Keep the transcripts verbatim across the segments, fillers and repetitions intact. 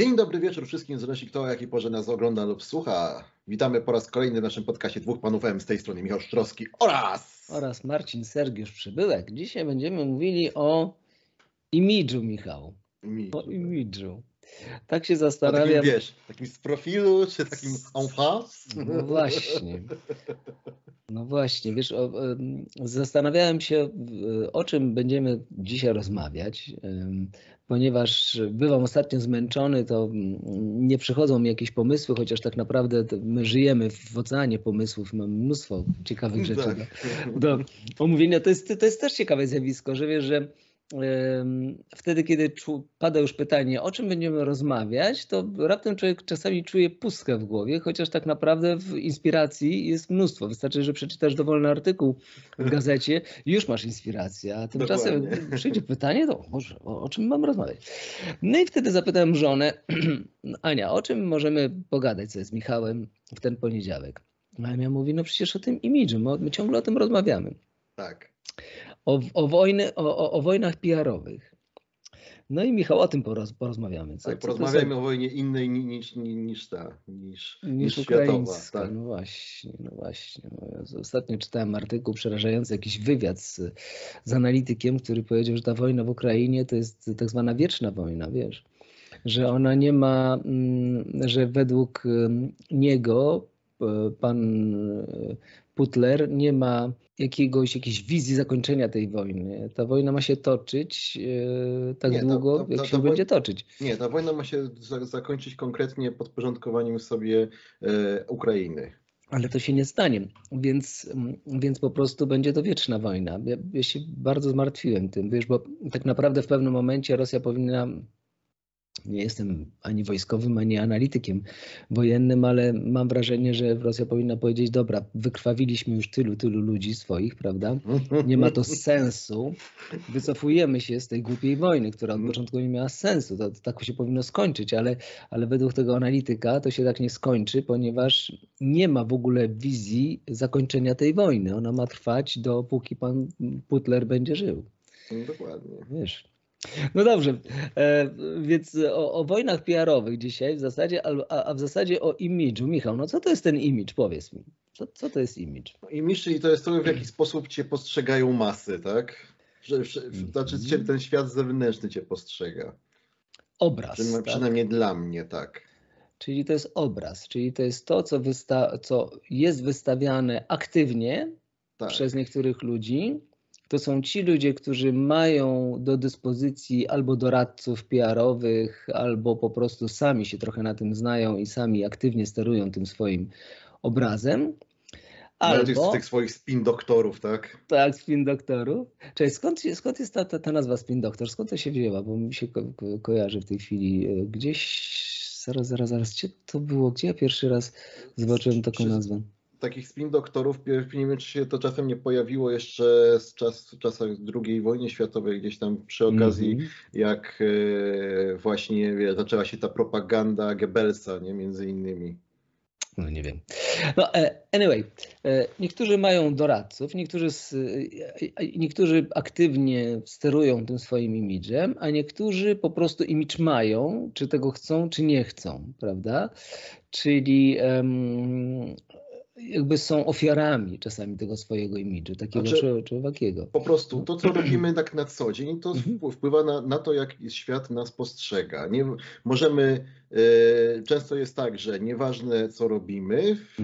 Dzień dobry wieczór wszystkim, zależy kto o jakiej porze nas ogląda lub słucha. Witamy po raz kolejny w naszym podcaście Dwóch Panów M, z tej strony Michał Sztrowski oraz... Oraz Marcin Sergiusz Przybyłek. Dzisiaj będziemy mówili o imidżu, Michał. Imidżu, O tak. imidżu. Tak się A zastanawiam. takim, wiesz, takim z profilu, czy takim en face? No właśnie. No właśnie, wiesz, o, zastanawiałem się, o czym będziemy dzisiaj rozmawiać, ponieważ bywam ostatnio zmęczony, to nie przychodzą mi jakieś pomysły, chociaż tak naprawdę my żyjemy w oceanie pomysłów, mamy mnóstwo ciekawych rzeczy Tak. do, do omówienia. To jest, to jest też ciekawe zjawisko, że wiesz, że wtedy, kiedy pada już pytanie, o czym będziemy rozmawiać, to raptem człowiek czasami czuje pustkę w głowie, chociaż tak naprawdę w inspiracji jest mnóstwo. Wystarczy, że przeczytasz dowolny artykuł w gazecie i już masz inspirację, a tymczasem Dokładnie. przyjdzie pytanie, to może, o, o czym mam rozmawiać? No i wtedy zapytałem żonę, Ania, o czym możemy pogadać sobie z Michałem w ten poniedziałek? A Ania mówi, no przecież o tym imidżu, my, my ciągle o tym rozmawiamy. Tak. O, o, wojny, o, o, o wojnach P R-owych. No i Michał, o tym poroz, porozmawiamy. Co, tak, co porozmawiajmy o wojnie innej niż, niż, niż ta, niż, niż, niż ukraińska. światowa. Tak. No właśnie, no właśnie. No, ostatnio czytałem artykuł przerażający, jakiś wywiad z, z analitykiem, który powiedział, że ta wojna w Ukrainie to jest tak zwana wieczna wojna, wiesz. Że ona nie ma, że według niego pan Putler nie ma jakiegoś, jakiejś wizji zakończenia tej wojny. Ta wojna ma się toczyć e, tak Nie, ta- długo, ta- ta- jak ta się woj- będzie toczyć. Nie, ta wojna ma się za, zakończyć konkretnie podporządkowaniem sobie e, Ukrainy. Ale to się nie stanie, więc, więc po prostu będzie to wieczna wojna. Ja, ja się bardzo zmartwiłem tym, wiesz, bo tak naprawdę w pewnym momencie Rosja powinna... Nie jestem ani wojskowym, ani analitykiem wojennym, ale mam wrażenie, że Rosja powinna powiedzieć, dobra, wykrwawiliśmy już tylu, tylu ludzi swoich, prawda? Nie ma to sensu. Wycofujemy się z tej głupiej wojny, która od początku nie miała sensu. To, to tak się powinno skończyć, ale, ale według tego analityka to się tak nie skończy, ponieważ nie ma w ogóle wizji zakończenia tej wojny. Ona ma trwać, dopóki pan Putler będzie żył. Dokładnie. Wiesz. No dobrze, e, więc o, o wojnach P R-owych dzisiaj w zasadzie, a, a w zasadzie o imidżu. Michał, no co to jest ten imidż? Powiedz mi, co, co to jest imidż? Imidż, czyli to jest to, w jaki sposób cię postrzegają masy, tak? Że, że, znaczy cię, ten świat zewnętrzny cię postrzega. Obraz. Przyna, tak? Przynajmniej dla mnie, tak. Czyli to jest obraz, czyli to jest to, co, wysta- co jest wystawiane aktywnie Tak. przez niektórych ludzi. To są ci ludzie, którzy mają do dyspozycji albo doradców P R-owych, albo po prostu sami się trochę na tym znają i sami aktywnie sterują tym swoim obrazem. Albo tych, Albo, tych swoich spin doktorów, tak? tak, spin doktorów. Cześć, skąd, skąd jest ta, ta, ta nazwa spin doktor? Skąd to się wzięła? Bo mi się ko ko kojarzy w tej chwili gdzieś, zaraz, zaraz, zaraz, gdzie to było? Gdzie ja pierwszy raz zobaczyłem taką nazwę? Takich spin doktorów, nie wiem, czy się to czasem nie pojawiło jeszcze z czas, czasach drugiej wojny światowej, gdzieś tam przy okazji, mm-hmm. jak e, właśnie wie, zaczęła się ta propaganda Goebbelsa, nie, między innymi. No nie wiem. No anyway, niektórzy mają doradców, niektórzy, niektórzy aktywnie sterują tym swoim imidżem, a niektórzy po prostu imidż mają, czy tego chcą, czy nie chcą, prawda? Czyli um, jakby są ofiarami czasami tego swojego imidżu, takiego znaczy, czy, czy owakiego. Po prostu to, co robimy tak na co dzień, to wpływa na, na to, jak świat nas postrzega. Nie, możemy, e, często jest tak, że nieważne co robimy, w,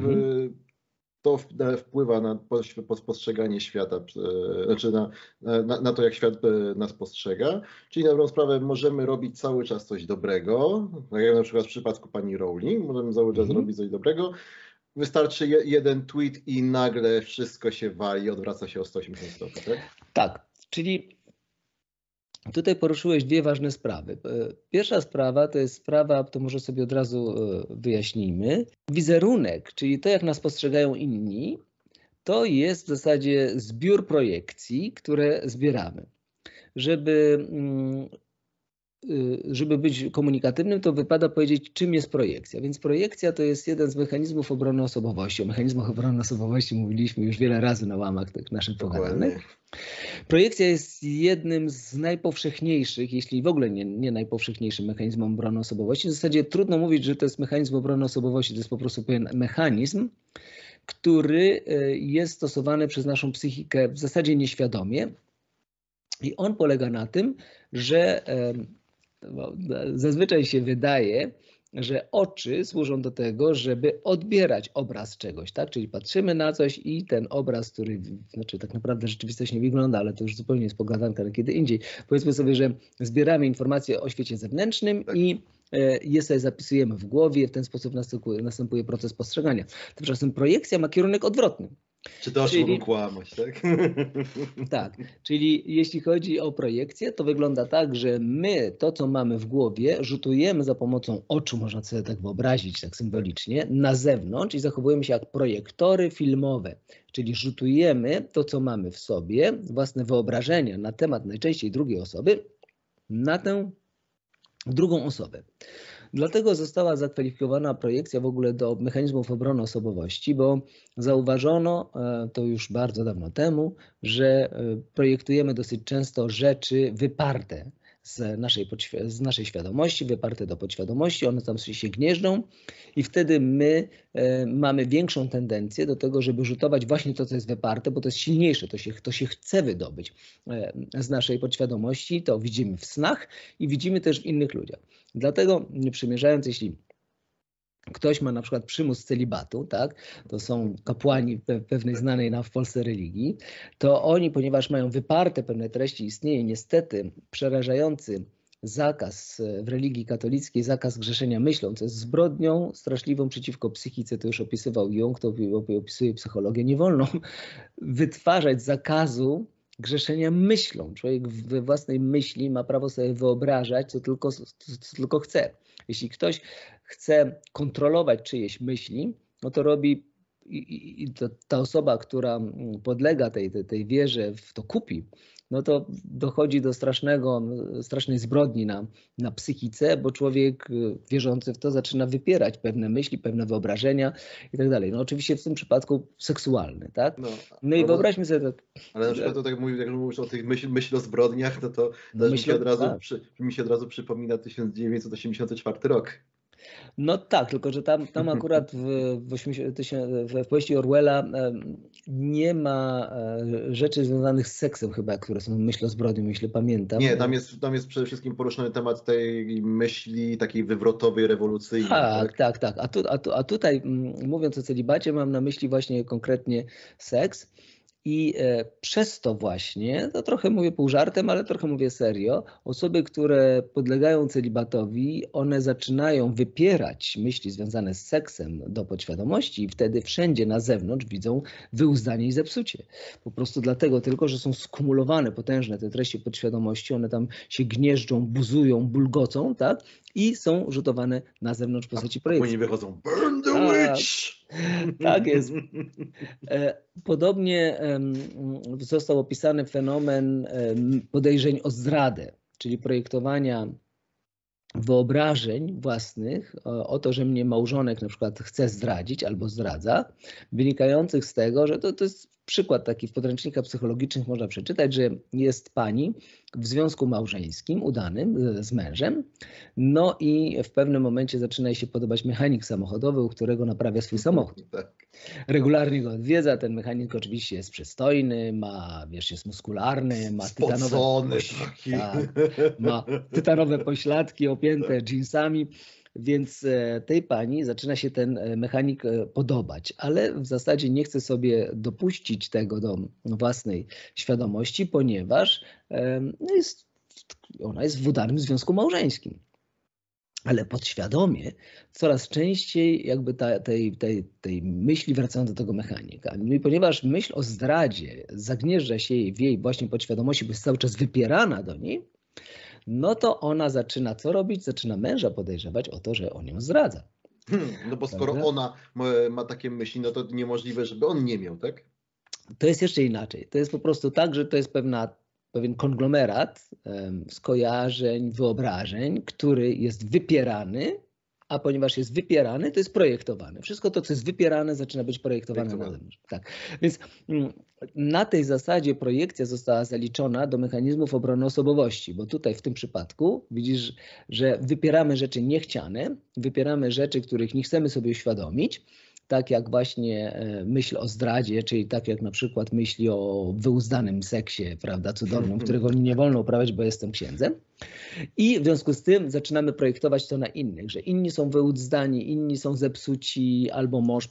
to wpływa na postrzeganie świata, znaczy na, na, na to, jak świat nas postrzega. Czyli na dobrą sprawę możemy robić cały czas coś dobrego, tak jak na przykład w przypadku pani Rowling, możemy cały czas Mhm. robić coś dobrego. Wystarczy je, jeden tweet i nagle wszystko się wali, odwraca się o sto osiemdziesiąt stopni, tak? Tak, czyli tutaj poruszyłeś dwie ważne sprawy. Pierwsza sprawa to jest sprawa, to może sobie od razu wyjaśnijmy. Wizerunek, czyli to, jak nas postrzegają inni, to jest w zasadzie zbiór projekcji, które zbieramy. Żeby żeby być komunikatywnym, to wypada powiedzieć, czym jest projekcja. Więc projekcja to jest jeden z mechanizmów obrony osobowości. O mechanizmach obrony osobowości mówiliśmy już wiele razy na łamach tych naszych pogadanek. Projekcja jest jednym z najpowszechniejszych, jeśli w ogóle nie, nie najpowszechniejszym mechanizmem obrony osobowości. W zasadzie trudno mówić, że to jest mechanizm obrony osobowości, to jest po prostu pewien mechanizm, który jest stosowany przez naszą psychikę w zasadzie nieświadomie. I on polega na tym, że zazwyczaj się wydaje, że oczy służą do tego, żeby odbierać obraz czegoś, tak? Czyli patrzymy na coś i ten obraz, który, znaczy tak naprawdę rzeczywistość nie wygląda, ale to już zupełnie jest pogadanka na kiedy indziej. Powiedzmy sobie, że zbieramy informacje o świecie zewnętrznym i je sobie zapisujemy w głowie, w ten sposób następuje, następuje proces postrzegania. Tymczasem projekcja ma kierunek odwrotny. Czy to oczy mogą kłamać, tak? Tak, czyli jeśli chodzi o projekcję, to wygląda tak, że my to, co mamy w głowie, rzutujemy za pomocą oczu, można sobie tak wyobrazić, tak symbolicznie, na zewnątrz i zachowujemy się jak projektory filmowe. Czyli rzutujemy to, co mamy w sobie, własne wyobrażenia na temat najczęściej drugiej osoby, na tę drugą osobę. Dlatego została zakwalifikowana projekcja w ogóle do mechanizmów obrony osobowości, bo zauważono to już bardzo dawno temu, że projektujemy dosyć często rzeczy wyparte z naszej, z naszej świadomości, wyparte do podświadomości, one tam się gnieżdżą i wtedy my mamy większą tendencję do tego, żeby rzutować właśnie to, co jest wyparte, bo to jest silniejsze, to się, to się chce wydobyć z naszej podświadomości, to widzimy w snach i widzimy też w innych ludziach. Dlatego nie przymierzając, jeśli ktoś ma na przykład przymus celibatu, tak, to są kapłani pewnej znanej nam w Polsce religii, to oni, ponieważ mają wyparte pewne treści, istnieje niestety przerażający zakaz w religii katolickiej, zakaz grzeszenia myślą, co jest zbrodnią straszliwą przeciwko psychice, to już opisywał Jung, to opisuje psychologię, nie wolno wytwarzać zakazu grzeszenia myślą. Człowiek we własnej myśli ma prawo sobie wyobrażać, co tylko, co tylko chce. Jeśli ktoś chce kontrolować czyjeś myśli, no to robi i, i to, ta osoba, która podlega tej, tej, tej wierze, w to kupi, no to dochodzi do strasznego, strasznej zbrodni na, na psychice, bo człowiek wierzący w to zaczyna wypierać pewne myśli, pewne wyobrażenia i tak dalej. No oczywiście w tym przypadku seksualny, tak? No, no i wyobraźmy sobie tak. Ale na przykład to tak mówisz, jak mówisz o tych myśl, myśl o zbrodniach, to, to no mi, się od razu, tak. przy, mi się od razu przypomina tysiąc dziewięćset osiemdziesiąty czwarty rok. No tak, tylko że tam, tam akurat w, w, w powieści Orwella nie ma rzeczy związanych z seksem chyba, które są myśl o zbrodni, myślę, pamiętam. Nie, tam jest, tam jest przede wszystkim poruszony temat tej myśli takiej wywrotowej, rewolucyjnej. Tak, tak, tak. A, tu, a, tu, a tutaj mówiąc o celibacie mam na myśli właśnie konkretnie seks. I e, przez to właśnie, to trochę mówię pół żartem, ale trochę mówię serio, osoby, które podlegają celibatowi, one zaczynają wypierać myśli związane z seksem do podświadomości i wtedy wszędzie na zewnątrz widzą wyuzdanie i zepsucie. Po prostu dlatego tylko, że są skumulowane potężne te treści podświadomości, one tam się gnieżdżą, buzują, bulgocą, tak? I są rzutowane na zewnątrz w postaci projekcji. Oni wychodzą, burn the witch! Tak jest. Podobnie został opisany fenomen podejrzeń o zdradę, czyli projektowania wyobrażeń własnych o to, że mnie małżonek na przykład chce zdradzić albo zdradza, wynikających z tego, że to, to jest przykład taki w podręcznikach psychologicznych można przeczytać, że jest pani w związku małżeńskim udanym z mężem, no i w pewnym momencie zaczyna jej się podobać mechanik samochodowy, u którego naprawia swój samochód. Regularnie go odwiedza, ten mechanik oczywiście jest przystojny, ma, wiesz, jest muskularny, ma tytanowe, tak, ma tytanowe pośladki opięte dżinsami. Więc tej pani zaczyna się ten mechanik podobać, ale w zasadzie nie chce sobie dopuścić tego do własnej świadomości, ponieważ jest, ona jest w udanym związku małżeńskim. Ale podświadomie coraz częściej jakby ta, tej, tej, tej myśli wracają do tego mechanika. No i ponieważ myśl o zdradzie zagnieżdża się jej w jej właśnie podświadomości, bo jest cały czas wypierana do niej, no to ona zaczyna co robić? Zaczyna męża podejrzewać o to, że on ją zdradza. Hmm, no bo skoro Prawda? ona ma, ma takie myśli, no to niemożliwe, żeby on nie miał, tak? To jest jeszcze inaczej. To jest po prostu tak, że to jest pewna pewien konglomerat skojarzeń, wyobrażeń, który jest wypierany, a ponieważ jest wypierany, to jest projektowane. Wszystko to, co jest wypierane, zaczyna być projektowane na zewnątrz. Tak. Więc na tej zasadzie projekcja została zaliczona do mechanizmów obrony osobowości, bo tutaj w tym przypadku widzisz, że wypieramy rzeczy niechciane, wypieramy rzeczy, których nie chcemy sobie uświadomić, tak jak właśnie myśl o zdradzie, czyli tak jak na przykład myśli o wyuzdanym seksie, prawda, cudownym, którego nie wolno uprawiać, bo jestem księdzem. I w związku z tym zaczynamy projektować to na innych, że inni są wyuzdani, inni są zepsuci, albo mąż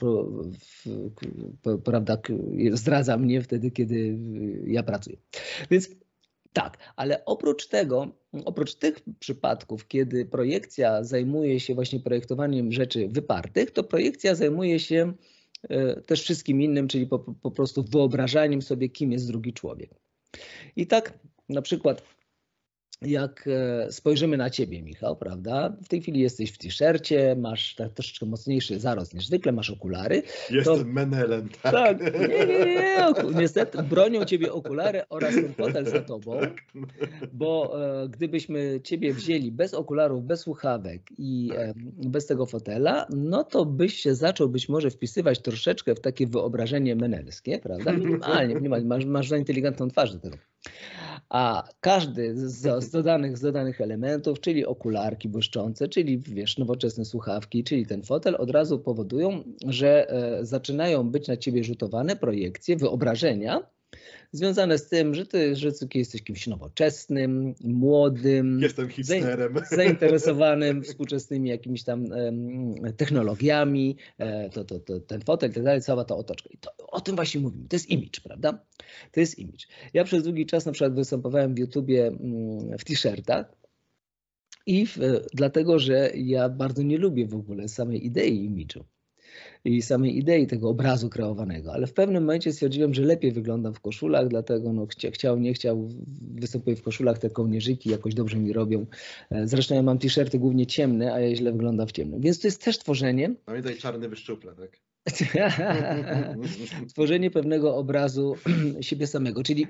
prawda, zdradza mnie wtedy, kiedy ja pracuję. Więc tak, ale oprócz tego, oprócz tych przypadków, kiedy projekcja zajmuje się właśnie projektowaniem rzeczy wypartych, to projekcja zajmuje się też wszystkim innym, czyli po, po prostu wyobrażaniem sobie, kim jest drugi człowiek. I tak na przykład jak spojrzymy na ciebie, Michał, prawda? W tej chwili jesteś w t-shircie, masz tak troszeczkę mocniejszy zarost niż zwykle, masz okulary. Jestem to... menelem, tak? Tak, nie, nie, nie. Niestety bronią ciebie okulary oraz ten fotel za tobą, bo e, gdybyśmy ciebie wzięli bez okularów, bez słuchawek i e, bez tego fotela, no to byś się zaczął być może wpisywać troszeczkę w takie wyobrażenie menelskie, prawda? Minimalnie, minimalnie. Masz, masz za inteligentną twarz do tego. A każdy z, z, dodanych, z dodanych elementów, czyli okularki błyszczące, czyli wiesz, nowoczesne słuchawki, czyli ten fotel, od razu powodują, że e, zaczynają być na ciebie rzutowane projekcje, wyobrażenia związane z tym, że ty, że ty jesteś kimś nowoczesnym, młodym, jestem hipsterem, zainteresowanym współczesnymi jakimiś tam um, technologiami, e, to, to, to, ten fotel i tak dalej, cała ta otoczka. I to, o tym właśnie mówimy. To jest image, prawda? To jest image. Ja przez długi czas na przykład występowałem w YouTubie w t-shirtach i w, dlatego, że ja bardzo nie lubię w ogóle samej idei image'u i samej idei tego obrazu kreowanego, ale w pewnym momencie stwierdziłem, że lepiej wyglądam w koszulach, dlatego no, chciał, nie chciał, występuję w koszulach, te kołnierzyki jakoś dobrze mi robią. Zresztą ja mam t-shirty głównie ciemne, a ja źle wyglądam w ciemnym. Więc to jest też tworzenie. Pamiętaj czarny wyszczuple, tak? Tworzenie pewnego obrazu siebie samego, czyli,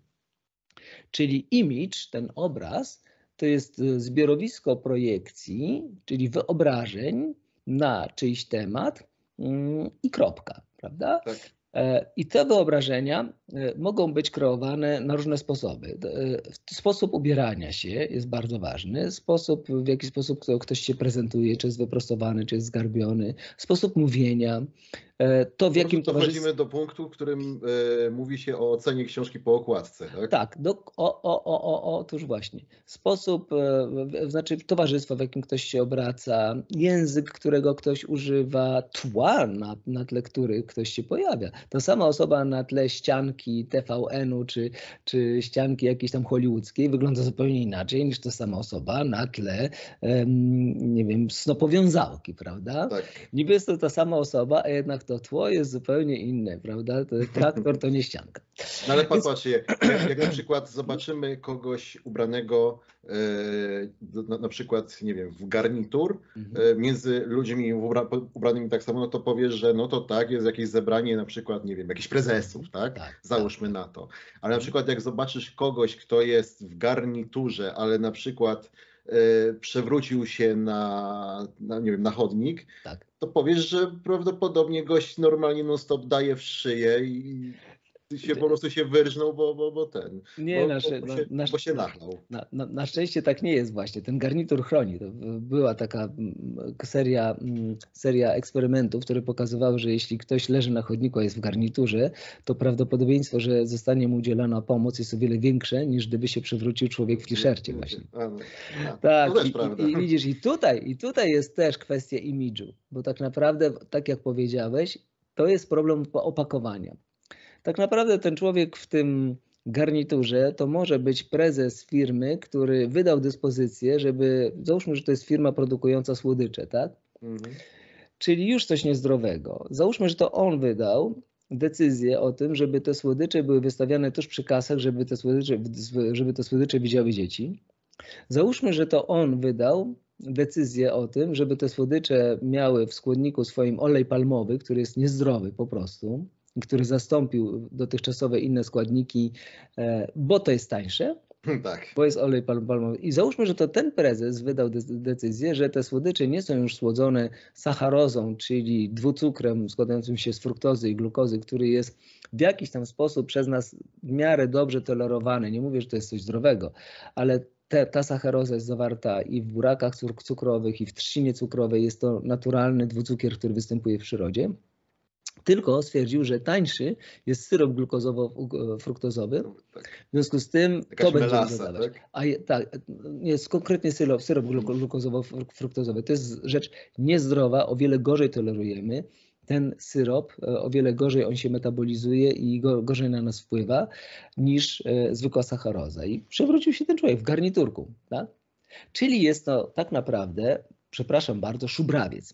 czyli image, ten obraz, to jest zbiorowisko projekcji, czyli wyobrażeń na czyjś temat i kropka, prawda? Tak. I te wyobrażenia mogą być kreowane na różne sposoby. Sposób ubierania się jest bardzo ważny, sposób, w jaki sposób ktoś się prezentuje, czy jest wyprostowany, czy jest zgarbiony, sposób mówienia, to w jakim towarzystwie... Dochodzimy do punktu, w którym e, mówi się o ocenie książki po okładce, tak? Tak, do, o, o, o, o, otóż właśnie. Sposób, e, znaczy towarzystwo, w jakim ktoś się obraca, język, którego ktoś używa, tła, na, na tle których ktoś się pojawia. Ta sama osoba na tle ścianki T V N-u czy, czy ścianki jakiejś tam hollywoodzkiej wygląda zupełnie inaczej niż ta sama osoba na tle, um, nie wiem, snopowiązałki, prawda? Tak. Niby jest to ta sama osoba, a jednak to tło jest zupełnie inne, prawda? To traktor to nie ścianka. No ale popatrz, jak, jak na przykład zobaczymy kogoś ubranego e, na, na przykład, nie wiem, w garnitur e, między ludźmi ubra, ubranymi tak samo, no to powiesz, że no to tak, jest jakieś zebranie na przykład, nie wiem, jakichś prezesów, tak? tak Załóżmy tak. na to. Ale na przykład jak zobaczysz kogoś, kto jest w garniturze, ale na przykład e, przewrócił się na, na, nie wiem, na chodnik, tak. to powiesz, że prawdopodobnie gość normalnie non stop daje w szyję i się po prostu się wyrżnął, bo, bo, bo ten, nie, bo, na, bo, bo, się, na, bo się nachlał. Na, na, na szczęście tak nie jest właśnie. Ten garnitur chroni. To była taka seria, seria eksperymentów, które pokazywały, że jeśli ktoś leży na chodniku, a jest w garniturze, to prawdopodobieństwo, że zostanie mu udzielona pomoc jest o wiele większe, niż gdyby się przewrócił człowiek w t-shircie właśnie. A, no, a, tak, to też i, prawda. I, i widzisz, i tutaj, i tutaj jest też kwestia imidżu, bo tak naprawdę, tak jak powiedziałeś, to jest problem opakowania. Tak naprawdę ten człowiek w tym garniturze to może być prezes firmy, który wydał dyspozycję, żeby, załóżmy, że to jest firma produkująca słodycze, tak? Mhm. Czyli już coś niezdrowego. Załóżmy, że to on wydał decyzję o tym, żeby te słodycze były wystawiane tuż przy kasach, żeby te słodycze, żeby te słodycze widziały dzieci. Załóżmy, że to on wydał decyzję o tym, żeby te słodycze miały w składniku swoim olej palmowy, który jest niezdrowy po prostu. który zastąpił dotychczasowe inne składniki, bo to jest tańsze. Tak. Bo jest olej palmowy. I załóżmy, że to ten prezes wydał decyzję, że te słodycze nie są już słodzone sacharozą, czyli dwucukrem składającym się z fruktozy i glukozy, który jest w jakiś tam sposób przez nas w miarę dobrze tolerowany. Nie mówię, że to jest coś zdrowego, ale te, ta sacharoza jest zawarta i w burakach cukrowych, i w trzcinie cukrowej. Jest to naturalny dwucukier, który występuje w przyrodzie. Tylko stwierdził, że tańszy jest syrop glukozowo-fruktozowy. W związku z tym Jakaś to będzie melasa, dodawać. tak? A je, tak, jest konkretnie syrop, syrop glukozowo-fruktozowy. To jest rzecz niezdrowa, o wiele gorzej tolerujemy. Ten syrop, o wiele gorzej on się metabolizuje i go, gorzej na nas wpływa niż e, zwykła sacharoza. I przewrócił się ten człowiek w garniturku. Tak? Czyli jest to tak naprawdę, przepraszam bardzo, szubrawiec,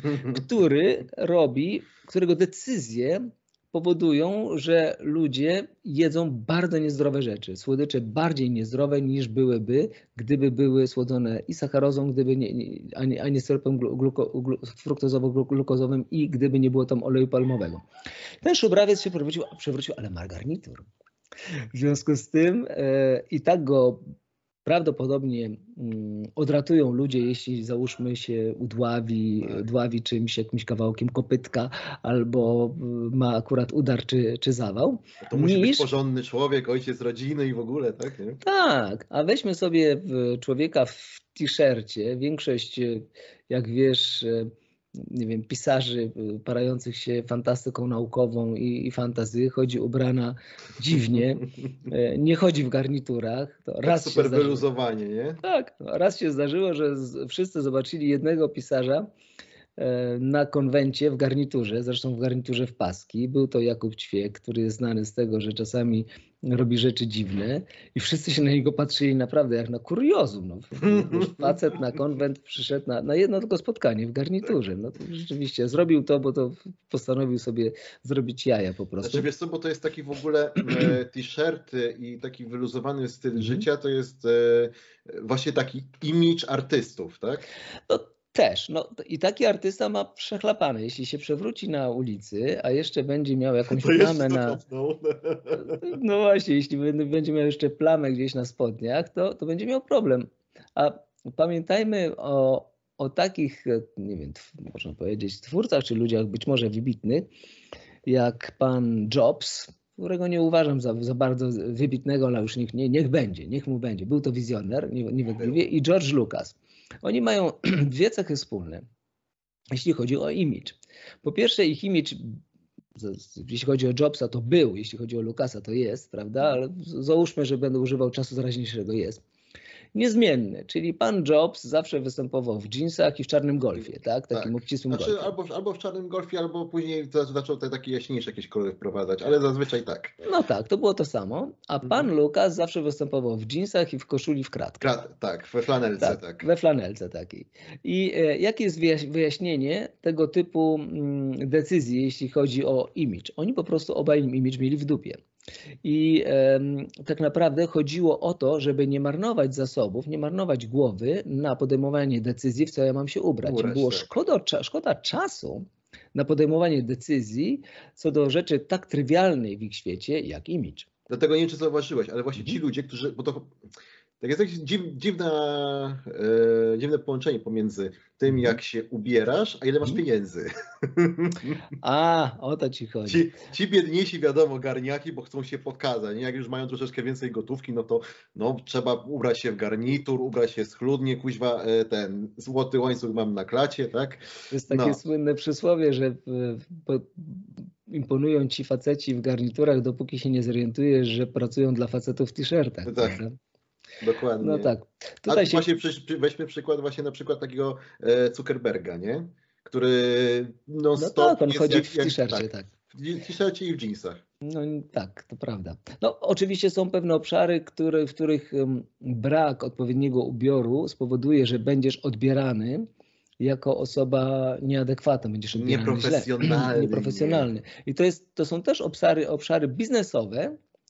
który robi, którego decyzje powodują, że ludzie jedzą bardzo niezdrowe rzeczy. Słodycze bardziej niezdrowe niż byłyby, gdyby były słodzone i sacharozą, gdyby nie, nie, a, nie, a nie syropem gluko, glu, fruktozowo-glukozowym i gdyby nie było tam oleju palmowego. Ten szubrawiec się przewrócił, przewrócił ale ma garnitur. W związku z tym e, i tak go prawdopodobnie odratują ludzie, jeśli załóżmy się udławi, dławi czymś, jakimś kawałkiem kopytka albo ma akurat udar czy, czy zawał. To musi niż... być porządny człowiek, ojciec rodziny i w ogóle, tak? Nie? Tak, a weźmy sobie człowieka w t-shircie. Większość, jak wiesz, nie wiem, pisarzy parających się fantastyką naukową i, i fantasy chodzi ubrana dziwnie, nie chodzi w garniturach. To tak raz super się zdarzyło. wyluzowanie, nie? Tak, raz się zdarzyło, że z, wszyscy zobaczyli jednego pisarza e, na konwencie w garniturze, zresztą w garniturze w paski. Był to Jakub Ćwiek, który jest znany z tego, że czasami robi rzeczy dziwne i wszyscy się na niego patrzyli naprawdę jak na kuriozum. No, facet na konwent przyszedł na, na jedno tylko spotkanie w garniturze. No to rzeczywiście zrobił to, bo to postanowił sobie zrobić jaja po prostu. Znaczy wiesz co, bo to jest taki w ogóle e, t-shirty i taki wyluzowany styl mm. życia, to jest e, właśnie taki image artystów, tak? No, też. No, i taki artysta ma przechlapane. Jeśli się przewróci na ulicy, a jeszcze będzie miał jakąś to plamę na... No właśnie, jeśli będzie miał jeszcze plamę gdzieś na spodniach, to, to będzie miał problem. A pamiętajmy o, o takich, nie wiem, można powiedzieć, twórcach, czy ludziach być może wybitnych, jak pan Jobs, którego nie uważam za, za bardzo wybitnego, ale już niech, nie, niech będzie, niech mu będzie. Był to wizjoner, niewątpliwie, i George Lucas. Oni mają dwie cechy wspólne, jeśli chodzi o image. Po pierwsze, ich image, jeśli chodzi o Jobsa, to był, jeśli chodzi o Lucasa, to jest, prawda? Ale załóżmy, że będę używał czasu teraźniejszego, jest. Niezmienny, czyli pan Jobs zawsze występował w dżinsach i w czarnym golfie, tak? Takim tak. obcisłym znaczy, golfie. Albo, albo w czarnym golfie, albo później zaczął te takie jaśniejsze jakieś kolory wprowadzać, ale zazwyczaj tak. No tak, to było to samo, a pan mhm. Lucas zawsze występował w dżinsach i w koszuli w kratkę. Krat, tak, we flanelce, tak, tak. We flanelce takiej. I e, jakie jest wyjaśnienie tego typu mm, decyzji, jeśli chodzi o image? Oni po prostu obaj image mieli w dupie. I e, tak naprawdę chodziło o to, żeby nie marnować zasobów, nie marnować głowy na podejmowanie decyzji, w co ja mam się ubrać. ubrać Było tak. szkoda, szkoda czasu na podejmowanie decyzji co do rzeczy tak trywialnej w ich świecie, jak image. Dlatego nie wiem, czy zauważyłeś, ale właśnie ci ludzie, którzy... Bo to, tak jest jakieś dziw, dziwna, e, dziwne połączenie pomiędzy tym, jak się ubierasz, a ile masz pieniędzy. A, o to ci chodzi. Ci, ci biedniejsi, wiadomo, garniaki, bo chcą się pokazać. Nie? Jak już mają troszeczkę więcej gotówki, no to no, trzeba ubrać się w garnitur, ubrać się schludnie, kuźwa, ten złoty łańcuch mam na klacie, tak? To jest takie no. słynne przysłowie, że po, imponują ci faceci w garniturach, dopóki się nie zorientujesz, że pracują dla facetów w t-shirtach. Tak. Prawda? Dokładnie. No tak. Tutaj A się... właśnie przy, weźmy przykład właśnie na przykład takiego e, Zuckerberga, nie? Który no, no tak, on chodzi jak, w t-shircie, tak. tak. W t-shircie i w jeansach. No tak, to prawda. No oczywiście są pewne obszary, które, w których um, brak odpowiedniego ubioru spowoduje, że będziesz odbierany jako osoba nieadekwatna, będziesz odbierany Nieprofesjonalny. źle. Nieprofesjonalny. I to, jest, to są też obszary, obszary biznesowe,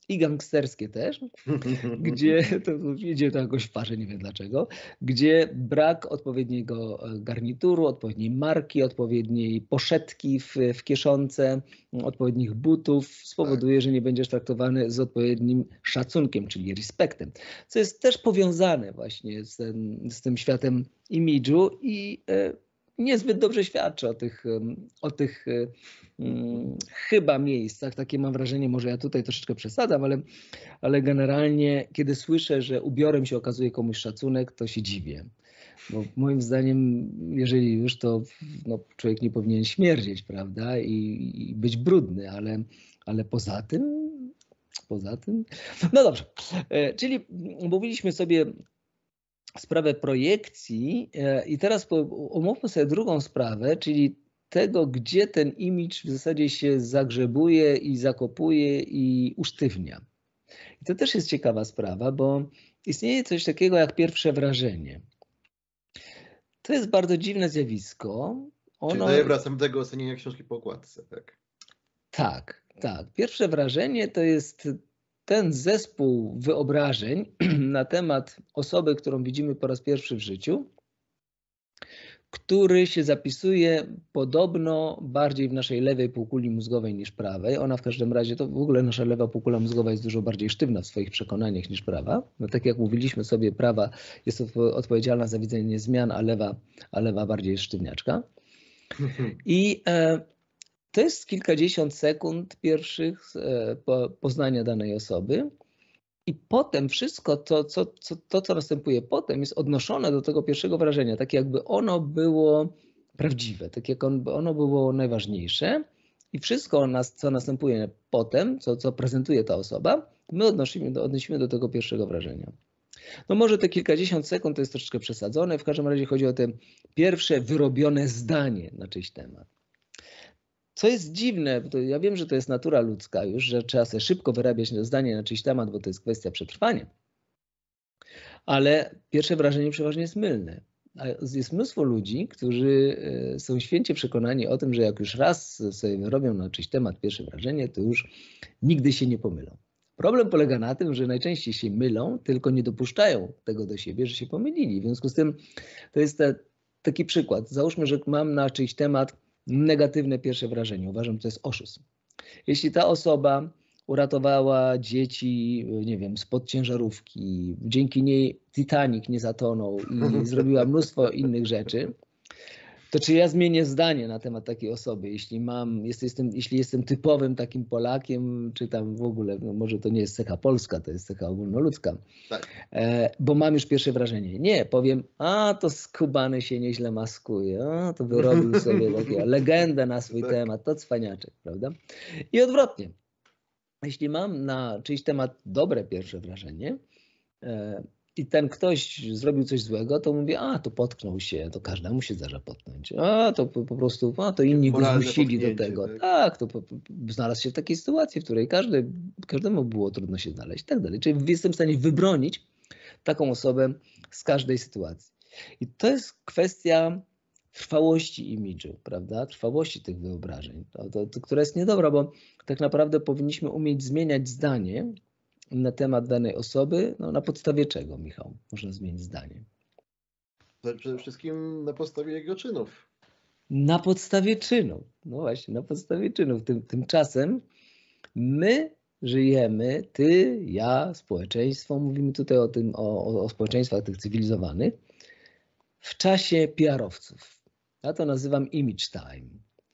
i gangsterskie też, gdzie to idzie to jakoś w parze, nie wiem dlaczego, gdzie brak odpowiedniego garnituru, odpowiedniej marki, odpowiedniej poszetki w, w kieszonce, odpowiednich butów spowoduje, że nie będziesz traktowany z odpowiednim szacunkiem, czyli respektem. Co jest też powiązane właśnie z, z tym światem imidżu i niezbyt dobrze świadczy o tych, o tych hmm, chyba miejscach. Takie mam wrażenie, może ja tutaj troszeczkę przesadzam, ale, ale generalnie kiedy słyszę, że ubiorem się okazuje komuś szacunek, to się dziwię. Bo moim zdaniem, jeżeli już, to no, człowiek nie powinien śmierdzieć, prawda, i, i być brudny, ale, ale poza tym, poza tym... No dobrze, czyli mówiliśmy sobie sprawę projekcji i teraz omówmy sobie drugą sprawę, czyli tego, gdzie ten imidż w zasadzie się zagrzebuje i zakopuje i usztywnia. I to też jest ciekawa sprawa, bo istnieje coś takiego jak pierwsze wrażenie. To jest bardzo dziwne zjawisko. Ono... Czyli daję wracam do tego ocenienia książki po okładce, tak? Tak, tak. Pierwsze wrażenie to jest ten zespół wyobrażeń na temat osoby, którą widzimy po raz pierwszy w życiu, który się zapisuje podobno bardziej w naszej lewej półkuli mózgowej niż prawej. Ona w każdym razie, to w ogóle nasza lewa półkula mózgowa jest dużo bardziej sztywna w swoich przekonaniach niż prawa. No tak jak mówiliśmy sobie, prawa jest odpowiedzialna za widzenie zmian, a lewa, a lewa bardziej jest sztywniaczka. I e, to jest kilkadziesiąt sekund pierwszych e, po, poznania danej osoby. I potem wszystko to co, co, to, co następuje potem, jest odnoszone do tego pierwszego wrażenia, tak jakby ono było prawdziwe, tak jak ono było najważniejsze i wszystko, co następuje potem, co, co prezentuje ta osoba, my odnosimy do, odnosimy do tego pierwszego wrażenia. No może te kilkadziesiąt sekund to jest troszeczkę przesadzone, w każdym razie chodzi o te pierwsze wyrobione zdanie na czyjś temat. Co jest dziwne, to ja wiem, że to jest natura ludzka już, że trzeba sobie szybko wyrabiać zdanie na czyjś temat, bo to jest kwestia przetrwania. Ale pierwsze wrażenie przeważnie jest mylne. A jest mnóstwo ludzi, którzy są święcie przekonani o tym, że jak już raz sobie wyrobią na czyjś temat pierwsze wrażenie, to już nigdy się nie pomylą. Problem polega na tym, że najczęściej się mylą, tylko nie dopuszczają tego do siebie, że się pomylili. W związku z tym to jest te, taki przykład. Załóżmy, że mam na czyjś temat negatywne pierwsze wrażenie. Uważam, że to jest oszustwo. Jeśli ta osoba uratowała dzieci, nie wiem, spod ciężarówki, dzięki niej Titanic nie zatonął i zrobiła mnóstwo innych rzeczy, to czy ja zmienię zdanie na temat takiej osoby, jeśli mam, jestem, jeśli jestem typowym takim Polakiem, czy tam w ogóle, no może to nie jest cecha polska, to jest cecha ogólnoludzka, tak. e, bo mam już pierwsze wrażenie. Nie, powiem, a to skubany się nieźle maskuje, a to wyrobił sobie taką legendę na swój tak. temat, to cwaniaczek, prawda? I odwrotnie. Jeśli mam na czyjś temat dobre pierwsze wrażenie, e, i ten ktoś zrobił coś złego, to mówię, a to potknął się, to każdemu się zdarza potknąć. A to po, po prostu, a to inni go zmusili do tego. Tak, tak to po, po, znalazł się w takiej sytuacji, w której każdy, każdemu było trudno się znaleźć i tak dalej. Czyli jestem w stanie wybronić taką osobę z każdej sytuacji. I to jest kwestia trwałości imidżu, prawda? Trwałości tych wyobrażeń, to, to, to, która jest niedobra, bo tak naprawdę powinniśmy umieć zmieniać zdanie na temat danej osoby, no na podstawie czego, Michał, można zmienić zdanie? Przede wszystkim na podstawie jego czynów. Na podstawie czynów, no właśnie, na podstawie czynów. Tym, tymczasem my żyjemy, ty, ja, społeczeństwo, mówimy tutaj o tym, o, o społeczeństwach tych cywilizowanych, w czasie P R-owców. Ja to nazywam image time.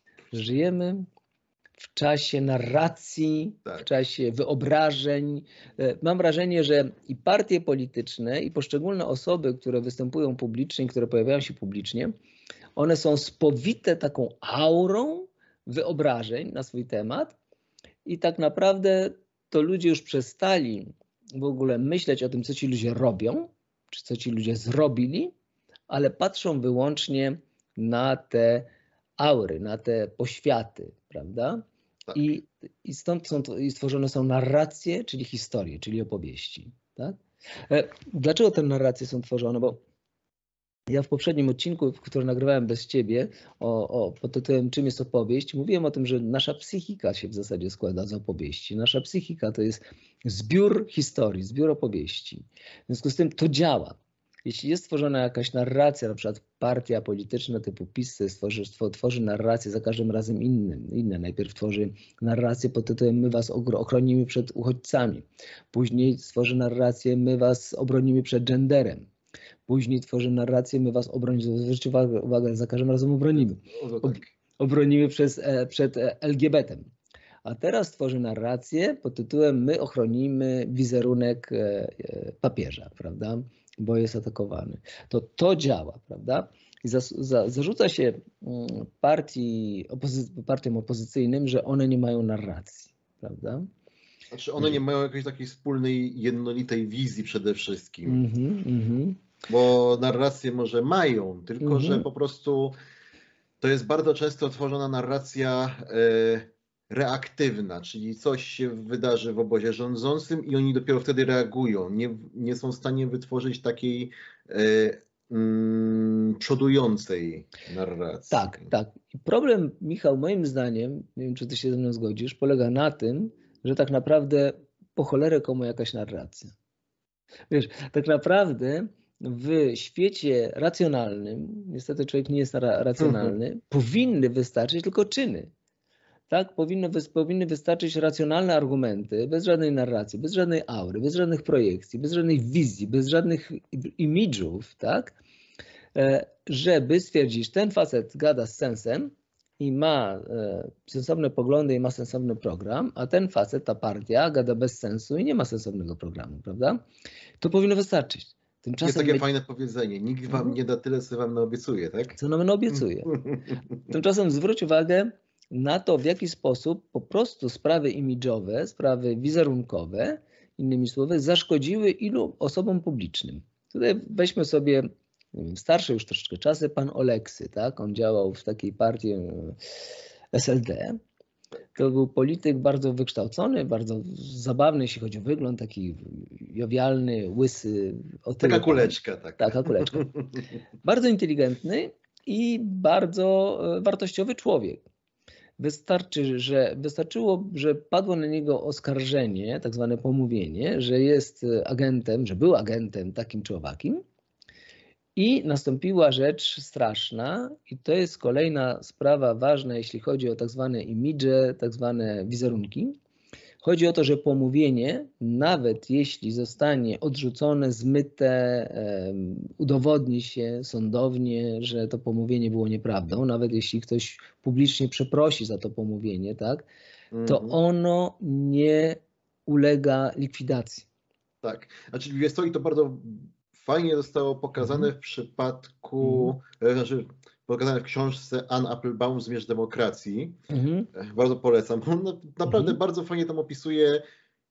Żyjemy w czasie narracji, tak. w czasie wyobrażeń. Mam wrażenie, że i partie polityczne, i poszczególne osoby, które występują publicznie, które pojawiają się publicznie, one są spowite taką aurą wyobrażeń na swój temat i tak naprawdę to ludzie już przestali w ogóle myśleć o tym, co ci ludzie robią, czy co ci ludzie zrobili, ale patrzą wyłącznie na te aury, na te poświaty, prawda? Tak. I, i stąd są i stworzone są narracje, czyli historie, czyli opowieści. Tak? Dlaczego te narracje są tworzone? Bo Ja w poprzednim odcinku, który nagrywałem bez ciebie, o, o, pod tytułem Czym jest opowieść, mówiłem o tym, że nasza psychika się w zasadzie składa z opowieści. Nasza psychika to jest zbiór historii, zbiór opowieści. W związku z tym to działa. Jeśli jest stworzona jakaś narracja, na przykład partia polityczna typu PiS stworzy, tworzy narrację za każdym razem innym, inne. Najpierw tworzy narrację pod tytułem my was ochronimy przed uchodźcami. Później stworzy narrację my was obronimy przed genderem. Później tworzy narrację, my was obronimy. Zwróćcie uwagę, uwagę, za każdym razem obronimy. Ob, obronimy przez, przed L G B T-em. A teraz tworzy narrację pod tytułem my ochronimy wizerunek papieża, prawda? Bo jest atakowany. To to działa, prawda? I za, za, zarzuca się partii, opozy, partiom opozycyjnym, że one nie mają narracji, prawda? Znaczy one nie mają jakiejś takiej wspólnej, jednolitej wizji przede wszystkim. Mm-hmm, mm-hmm. Bo narracje może mają, tylko Mm-hmm. że po prostu to jest bardzo często tworzona narracja e, reaktywna, czyli coś się wydarzy w obozie rządzącym i oni dopiero wtedy reagują. Nie, nie są w stanie wytworzyć takiej e, mm, przodującej narracji. Tak, tak. I problem, Michał, moim zdaniem, nie wiem, czy ty się ze mną zgodzisz, polega na tym, że tak naprawdę po cholerę komu jakaś narracja. Wiesz, tak naprawdę w świecie racjonalnym, niestety człowiek nie jest ra racjonalny, mhm. powinny wystarczyć tylko czyny. Tak? Powinno, powinny wystarczyć racjonalne argumenty, bez żadnej narracji, bez żadnej aury, bez żadnych projekcji, bez żadnych wizji, bez żadnych imidżów, tak? Żeby stwierdzić, ten facet gada z sensem i ma sensowne poglądy i ma sensowny program, a ten facet, ta partia gada bez sensu i nie ma sensownego programu, prawda? To powinno wystarczyć. Tymczasem jest takie my... fajne powiedzenie, nikt wam hmm. nie da tyle, co wam naobiecuje, tak? Co nam naobiecuje. Tymczasem zwróć uwagę na to, w jaki sposób po prostu sprawy imidżowe, sprawy wizerunkowe, innymi słowy, zaszkodziły ilu osobom publicznym. Tutaj weźmy sobie, nie wiem, starsze już troszeczkę czasy, pan Oleksy, tak? On działał w takiej partii S L D. To był polityk bardzo wykształcony, bardzo zabawny, jeśli chodzi o wygląd, taki jowialny, łysy. Taka kuleczka. Tak. Taka kuleczka. Bardzo inteligentny i bardzo wartościowy człowiek. Wystarczy, że, wystarczyło, że padło na niego oskarżenie, tak zwane pomówienie, że jest agentem, że był agentem takim czy owakim i nastąpiła rzecz straszna i to jest kolejna sprawa ważna, jeśli chodzi o tak zwane imidże, tak zwane wizerunki. Chodzi o to, że pomówienie, nawet jeśli zostanie odrzucone, zmyte, um, udowodni się sądownie, że to pomówienie było nieprawdą, nawet jeśli ktoś publicznie przeprosi za to pomówienie, tak, to ono nie ulega likwidacji. Tak, znaczy wiesz co, i to bardzo fajnie zostało pokazane mm. w przypadku, mm. znaczy pokazane w książce Ann Applebaum Zmierzch demokracji. Mm. Bardzo polecam. On naprawdę mm. bardzo fajnie tam opisuje,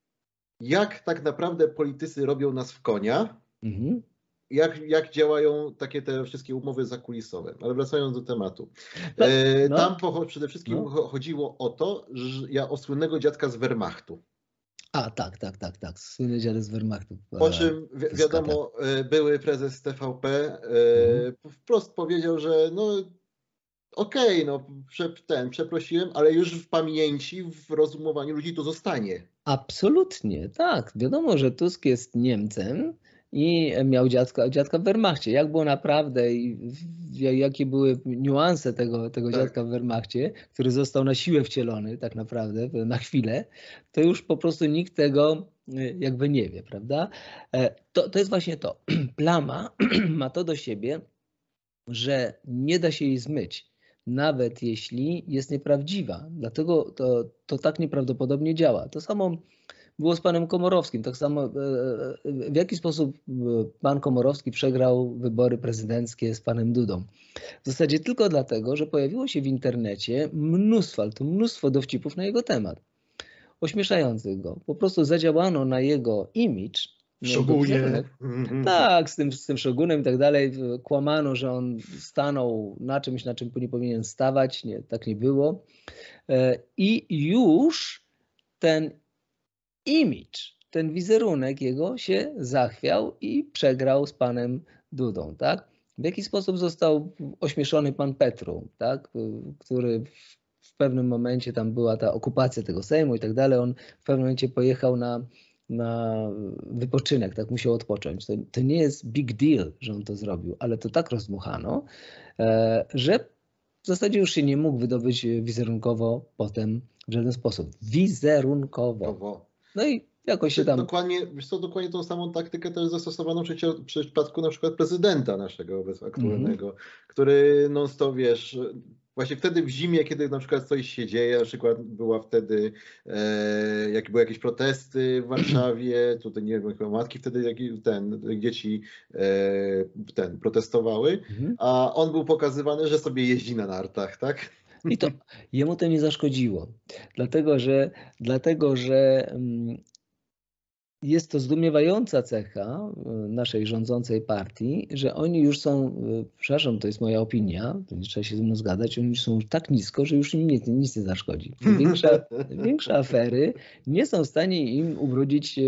jak tak naprawdę politycy robią nas w konia, mm. jak, jak działają takie te wszystkie umowy zakulisowe. Ale wracając do tematu. No, no. Tam przede wszystkim no. chodziło o to, że ja o słynnego dziadka z Wehrmachtu. A, tak, tak, tak, tak. Słynny dziadek z Wehrmachtu. Po czym, wi wiadomo, były prezes T V P mhm. wprost powiedział, że no okej, okay, no prze, ten, przeprosiłem, ale już w pamięci, w rozumowaniu ludzi to zostanie. Absolutnie, tak. Wiadomo, że Tusk jest Niemcem i miał dziadka, dziadka w Wehrmachcie. Jak było naprawdę i jakie były niuanse tego, tego tak. dziadka w Wehrmachcie, który został na siłę wcielony tak naprawdę, na chwilę, to już po prostu nikt tego jakby nie wie, prawda? To, to jest właśnie to. Plama ma to do siebie, że nie da się jej zmyć, nawet jeśli jest nieprawdziwa. Dlatego to, to tak nieprawdopodobnie działa. To samo było z panem Komorowskim. Tak samo w jaki sposób pan Komorowski przegrał wybory prezydenckie z panem Dudą. W zasadzie tylko dlatego, że pojawiło się w internecie mnóstwo, ale to mnóstwo dowcipów na jego temat. Ośmieszających go. Po prostu zadziałano na jego imidż. Szogunie. Tak, z tym, z tym szogunem i tak dalej. Kłamano, że on stanął na czymś, na czym nie powinien stawać. Nie, tak nie było. I już ten imidż, ten wizerunek jego się zachwiał i przegrał z panem Dudą, tak? W jaki sposób został ośmieszony pan Petru, tak? Który w pewnym momencie, tam była ta okupacja tego Sejmu i tak dalej, on w pewnym momencie pojechał na, na wypoczynek, tak, musiał odpocząć. To, to nie jest big deal, że on to zrobił, ale to tak rozdmuchano, że w zasadzie już się nie mógł wydobyć wizerunkowo potem w żaden sposób. Wizerunkowo. No i jakoś się tam... Dokładnie, wiesz co, dokładnie tą samą taktykę też zastosowano w przypadku na przykład prezydenta naszego aktualnego, mm-hmm. który non stop, wiesz, właśnie wtedy w zimie, kiedy na przykład coś się dzieje, na przykład była wtedy, e, jak były jakieś protesty w Warszawie, tutaj nie wiem, chyba matki wtedy jak, ten, dzieci e, ten, protestowały, mm-hmm. a on był pokazywany, że sobie jeździ na nartach, tak? I to jemu to nie zaszkodziło, dlatego że, dlatego, że jest to zdumiewająca cecha naszej rządzącej partii, że oni już są, przepraszam, to jest moja opinia, to nie trzeba się ze mną zgadzać, oni już są tak nisko, że już im nic, nic nie zaszkodzi. Większe, większe afery nie są w stanie im ubrudzić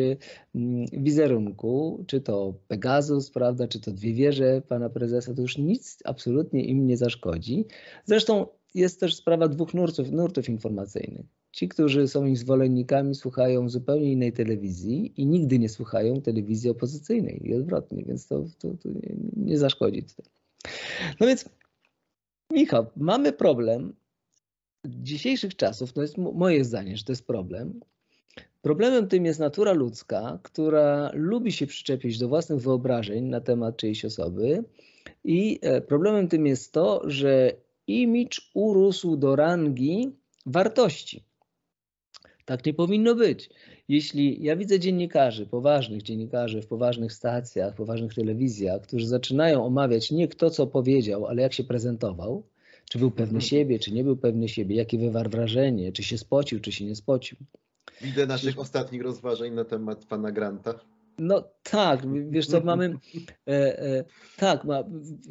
wizerunku, czy to Pegasus, prawda, czy to dwie wieże pana prezesa, to już nic absolutnie im nie zaszkodzi. Zresztą jest też sprawa dwóch nurtów, nurtów informacyjnych. Ci, którzy są ich zwolennikami, słuchają zupełnie innej telewizji i nigdy nie słuchają telewizji opozycyjnej i odwrotnie, więc to, to, to nie, nie zaszkodzi tutaj. No więc, Michał, mamy problem dzisiejszych czasów, to jest moje zdanie, że to jest problem. Problemem tym jest natura ludzka, która lubi się przyczepić do własnych wyobrażeń na temat czyjejś osoby i problemem tym jest to, że imidż urósł do rangi wartości. Tak nie powinno być. Jeśli ja widzę dziennikarzy, poważnych dziennikarzy w poważnych stacjach, poważnych telewizjach, którzy zaczynają omawiać nie kto co powiedział, ale jak się prezentował, czy był pewny siebie, czy nie był pewny siebie, jakie wywarł wrażenie, czy się spocił, czy się nie spocił. Widzę naszych czy... ostatnich rozważań na temat pana Granta. No tak, wiesz co, mamy... E, e, tak, ma...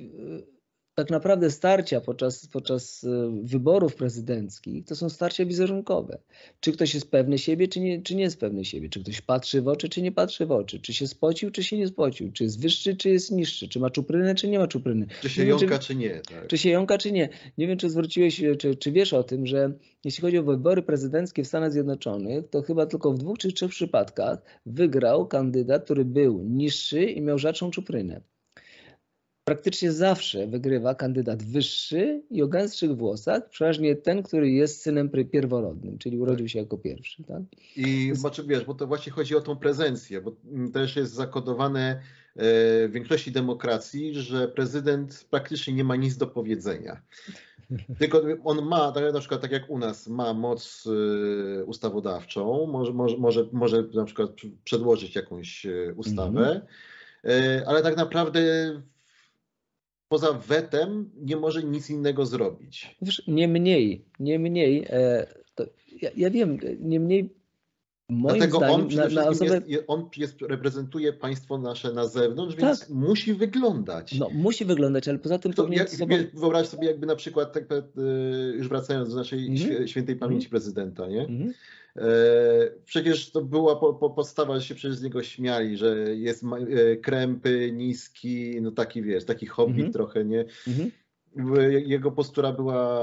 Tak naprawdę starcia podczas, podczas wyborów prezydenckich to są starcia wizerunkowe. Czy ktoś jest pewny siebie, czy nie, czy nie jest pewny siebie. Czy ktoś patrzy w oczy, czy nie patrzy w oczy. Czy się spocił, czy się nie spocił. Czy jest wyższy, czy jest niższy. Czy ma czuprynę, czy nie ma czupryny. Czy się nie jąka, wiem, czy, czy nie. Tak. Czy się jąka, czy nie. Nie wiem, czy zwróciłeś, czy, czy wiesz o tym, że jeśli chodzi o wybory prezydenckie w Stanach Zjednoczonych, to chyba tylko w dwóch czy trzech przypadkach wygrał kandydat, który był niższy i miał rzadszą czuprynę. Praktycznie zawsze wygrywa kandydat wyższy i o gęstszych włosach, przeważnie ten, który jest synem pierworodnym, czyli urodził się jako pierwszy. Tak? I jest... znaczy, wiesz, bo to właśnie chodzi o tą prezencję, bo też jest zakodowane w większości demokracji, że prezydent praktycznie nie ma nic do powiedzenia. Tylko on ma, tak, na przykład tak jak u nas, ma moc ustawodawczą, może, może, może, może na przykład przedłożyć jakąś ustawę, mm-hmm. ale tak naprawdę poza wetem nie może nic innego zrobić. Wiesz, nie mniej, nie mniej, e, to ja, ja wiem, nie mniej moim Dlatego zdaniem on przede na, na wszystkim osobę... jest, on jest, reprezentuje państwo nasze na zewnątrz, więc tak. musi wyglądać. No musi wyglądać, ale poza tym... To, powinien jak, sobą... Wyobraź sobie jakby na przykład, tak, już wracając do naszej mm-hmm. świętej pamięci mm-hmm. prezydenta, nie? Mm-hmm. Przecież to była po, po podstawa, że się przecież z niego śmiali, że jest krępy, niski, no taki wiesz, taki hobbit mm-hmm. trochę, nie? Mm-hmm. Jego postura była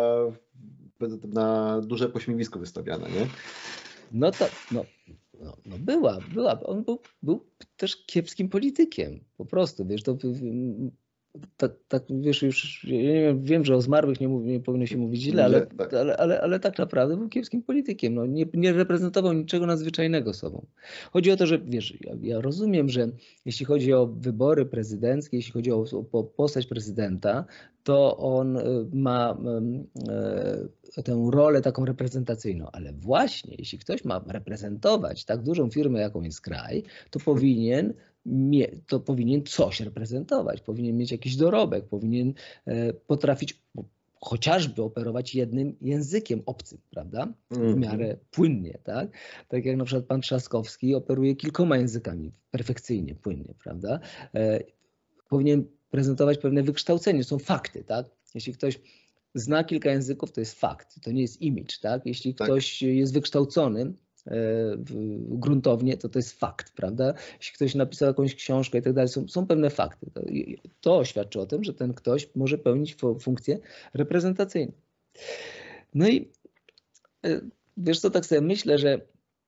na duże pośmiewisko wystawiana, nie? No to, no, no, no była, była. On był, był też kiepskim politykiem, po prostu, wiesz, to... Tak, tak, wiesz, już ja nie wiem, wiem, że o zmarłych nie, mów, nie powinno się mówić źle, ale, tak. ale, ale, ale tak naprawdę był kiepskim politykiem. No, nie, nie reprezentował niczego nadzwyczajnego sobą. Chodzi o to, że wiesz, ja, ja rozumiem, że jeśli chodzi o wybory prezydenckie, jeśli chodzi o, o postać prezydenta, to on ma e, tę rolę taką reprezentacyjną, ale właśnie jeśli ktoś ma reprezentować tak dużą firmę, jaką jest kraj, to powinien to powinien coś reprezentować, powinien mieć jakiś dorobek, powinien potrafić chociażby operować jednym językiem obcym, prawda? W miarę płynnie, tak? Tak jak na przykład pan Trzaskowski operuje kilkoma językami perfekcyjnie, płynnie, prawda? Powinien prezentować pewne wykształcenie, są fakty, tak? Jeśli ktoś zna kilka języków, to jest fakt, to nie jest image, tak? Jeśli ktoś tak. jest wykształcony, gruntownie, to to jest fakt, prawda? Jeśli ktoś napisał jakąś książkę i tak dalej, są, są pewne fakty. To, to świadczy o tym, że ten ktoś może pełnić funkcję reprezentacyjną. No i wiesz co, tak sobie myślę, że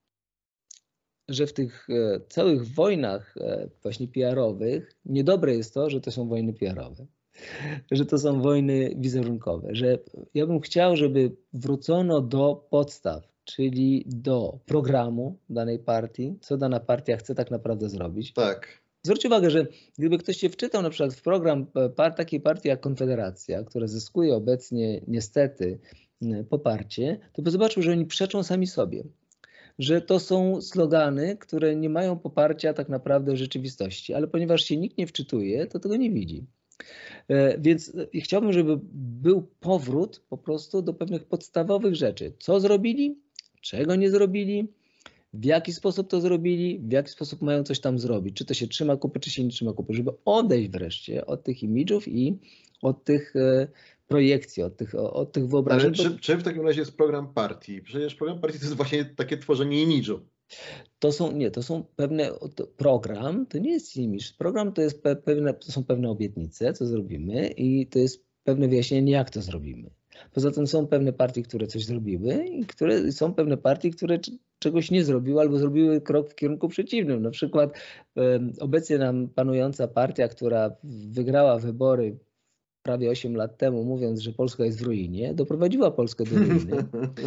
że w tych całych wojnach właśnie P R-owych niedobre jest to, że to są wojny P R-owe, że to są wojny wizerunkowe, że ja bym chciał, żeby wrócono do podstaw, czyli do programu danej partii, co dana partia chce tak naprawdę zrobić. Tak. Zwróć uwagę, że gdyby ktoś się wczytał na przykład w program takiej partii jak Konfederacja, która zyskuje obecnie niestety poparcie, to by zobaczył, że oni przeczą sami sobie. Że to są slogany, które nie mają poparcia tak naprawdę w rzeczywistości, ale ponieważ się nikt nie wczytuje, to tego nie widzi. Więc chciałbym, żeby był powrót po prostu do pewnych podstawowych rzeczy. Co zrobili, czego nie zrobili, w jaki sposób to zrobili, w jaki sposób mają coś tam zrobić. Czy to się trzyma kupy, czy się nie trzyma kupy. Żeby odejść wreszcie od tych imidżów i od tych projekcji, od tych, od tych wyobrażeń. Ale czy, czy w takim razie jest program partii? Przecież program partii to jest właśnie takie tworzenie imidżu. To są, nie, to są pewne, to program to nie jest imidż. Program to, jest pe, pewne, to są pewne obietnice, co zrobimy i to jest pewne wyjaśnienie, jak to zrobimy. Poza tym są pewne partie, które coś zrobiły i które, są pewne partie, które czegoś nie zrobiły albo zrobiły krok w kierunku przeciwnym. Na przykład e, obecnie nam panująca partia, która wygrała wybory prawie osiem lat temu, mówiąc, że Polska jest w ruinie, doprowadziła Polskę do ruiny.